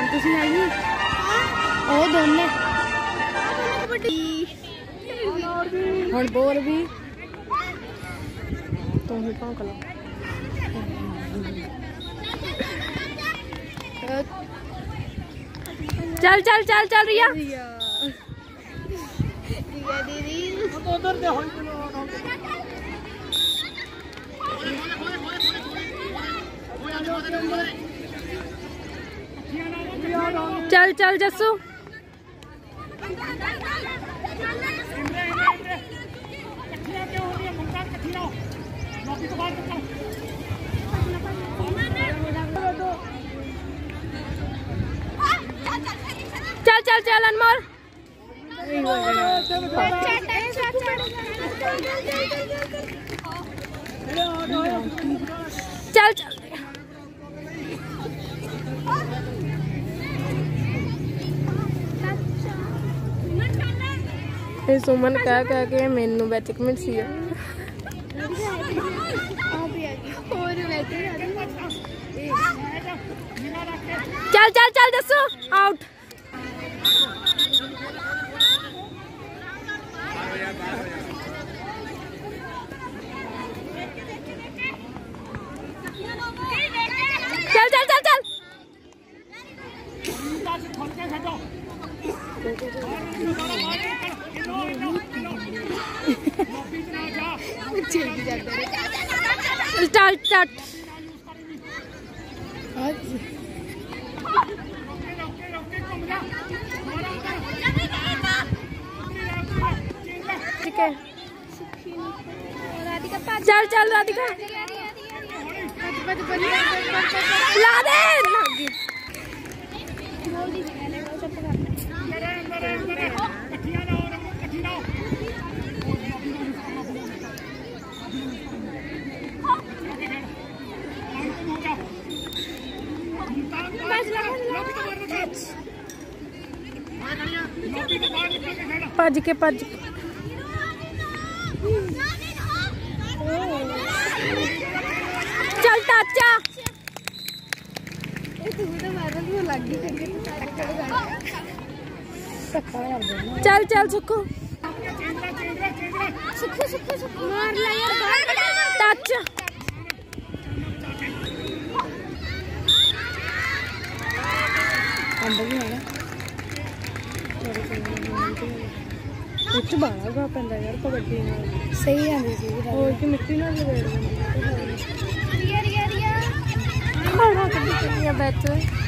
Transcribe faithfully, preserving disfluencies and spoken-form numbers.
तुसी आई ओ दोने हुण बोल भी तू ही भौंक ला। चल चल चल चल रिया रिया दीदी उधर दे होई चल चल जस्सू चल चल चल अनमोल चल चल सुमन कह कह के मैनू बैच कमेंट सी चल चल चल दसो आउट चल चल चल चल स्टार्ट स्टार्ट ठीक है चल चल राधिका ला दे भज के भज चल टाचा चल चल सुखो मार ले यार टच कुछ बाला गा पैंदा यार कबड्डी नाल सही आंदी सी होर कि मिट्टी नाल लपेड़ दिंदी रिया रिया रिया खड़ा कर दिया बैठ